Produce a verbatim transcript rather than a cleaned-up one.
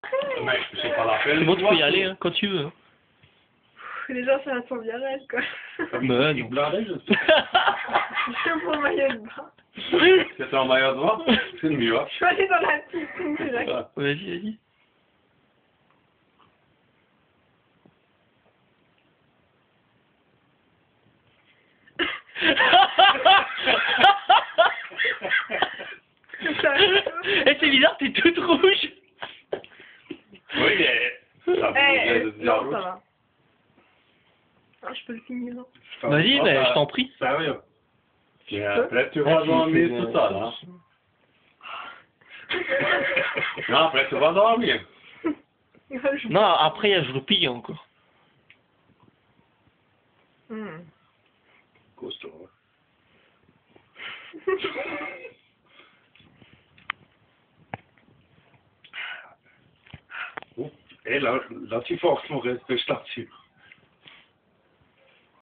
après. Mais c'est pas la peine. C'est bon, tu peux y aller, hein, quand tu veux. Hein. Les gens, ça sent bien raide, quoi. Bah, non. Blindé, je sais. Je suis pour le maillot de bain. C'est un maillot de bain? C'est le mieux, hein. Je suis allée dans la piscine, c'est là. Vas-y, vas-y. Eh, c'est bizarre, t'es toute rouge. Oui, mais... Ça Eh, vous non, ça va. Ah, je peux le finir, non? Vas-y, bah, je t'en prie. Sérieux. Et après, tu vas dormir tout ça, là. Non, après, tu vas dormir. Non, après, il y a je roupille encore. Hmm. Costaud. Et là, là, tu forces mon respect, je t'assure.